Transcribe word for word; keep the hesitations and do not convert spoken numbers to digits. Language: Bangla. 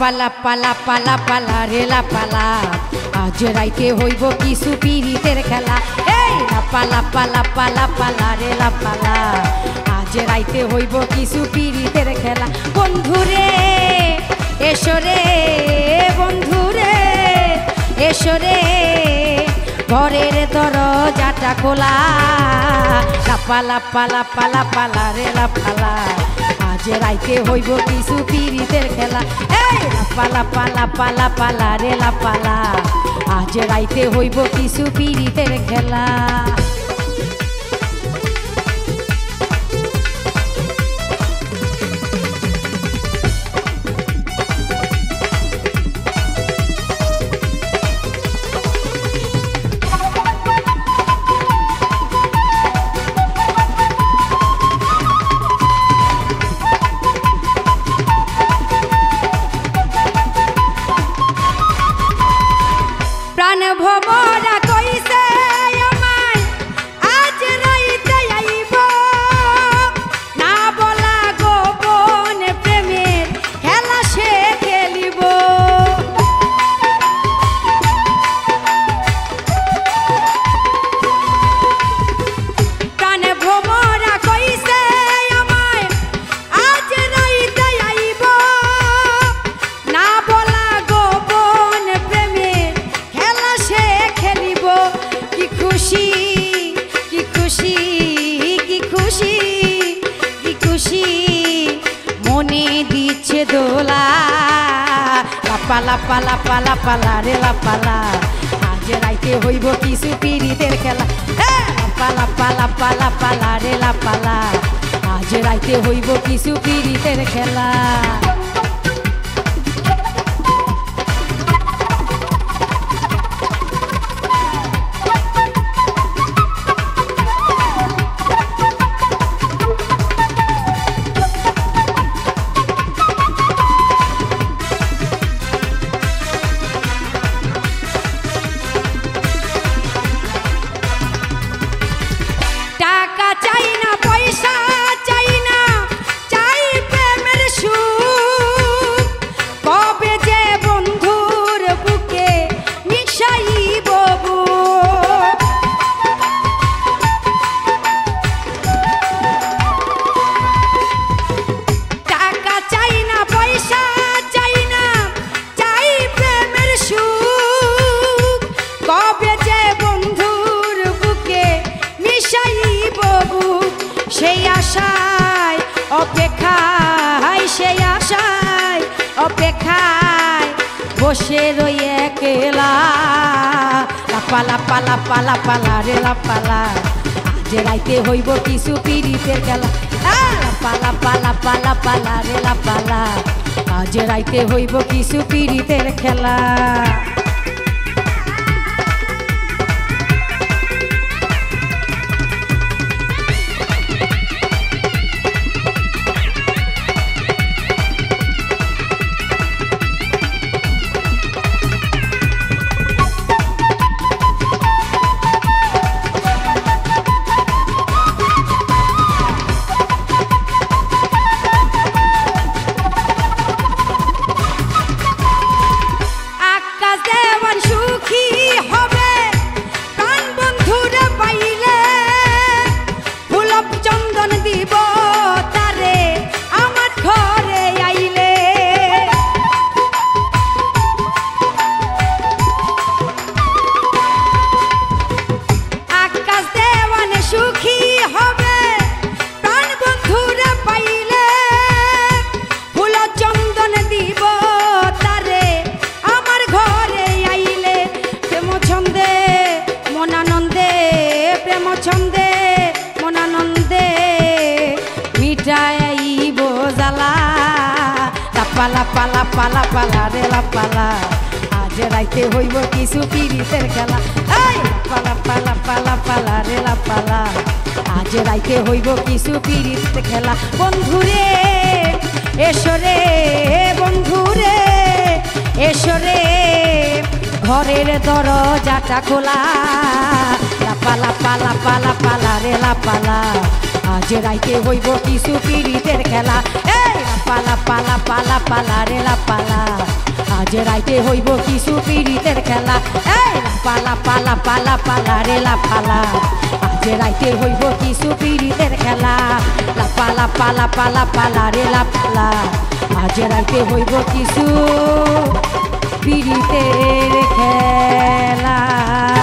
পালা পালা পালা পালা রেলা পালা আজ রাইতে হইব কিছু পিরিতের খেলা। এই পালা পালা পালা পালা রেলা পালা আজ রাইতে হইব কিছু পিরিতের খেলা। বন্ধুরে এসরে বন্ধুরে এসরে ঘরের দরজাটা খোলা। পালা পালা পালা পালা রেলা পালা আজ রাইতে হইব কিছু পিরিতের খেলা। এই পালা পালা পালা পালা রেলা পালা আজ রাইতে হইব কিছু পিরিতের খেলা। ভবরা কইছে আমায় আজ রাইতে আইব না বলা গোপন প্রেমের খেলা সে খেলিব। প্রাণে ভবরা কইছে আমায় আজ রাইতে আইব না বলা গোপন প্রেমের খেলা সে খেলিব। কি খুশি কি খুশি কি খুশি কি খুশি মনে দিচ্ছে দোলা। পালা পালা পালা পালা রেলা পালা আজ রাইতে হইব কিছু পিরিতের খেলা। পালা পালা পালা পালা রেলা পালা আজ রাইতে হইব কিছু পিরিতের খেলা। টাকা চাই না পয়সা চাই না চাই প্রেমের সুখ কবে যে বন্ধুর বুকে মিশাইব বুক। টাকা চাই না পয়সা চাই না চাই প্রেমের সুখ কবে যে বন্ধুর বুকে মিশাইব বুক। সেই আশায় অপেক্ষায় সেই আশায় অপেক্ষায় বসে রই একলা। পালা পালা পালা পালা রেলা পালা আজ রাইতে হইব কিছু পিরিতের খেলা। পালা পালা পালা পালা রেলা পালা আজ রাইতে হইব কিছু পিরিতের খেলা। ছন্দে মনানন্দে মিটাইব জ্বালা। পালা পালা পালা পালা রেলা পালা আজ রাইতে হইব কিছু পিরিতের খেলা। পালা পালা পালা পালা রেলা পালা আজ রাইতে হইব কিছু পিরিতের খেলা। বন্ধুরে এসরে বন্ধুরে এসরে ঘরের দরজাটা খোলা। পালা পালা পালা পালা রেলা পালা আজ রাইতে হইব কিছু পিরিতের খেলা। এই পালা পালা পালা পালা রে লা পালা আজ রাইতে হইব কিছু পীড়িতের খেলা এই পালা পালা পালা পালা রে লা পালা আজ রাইতে হইব কিছু পীড়িতের খেলা লা পালা পালা পালা পালা রে লা পালা আজ রাইতে হইব কিছু পীড়িতের খেলা।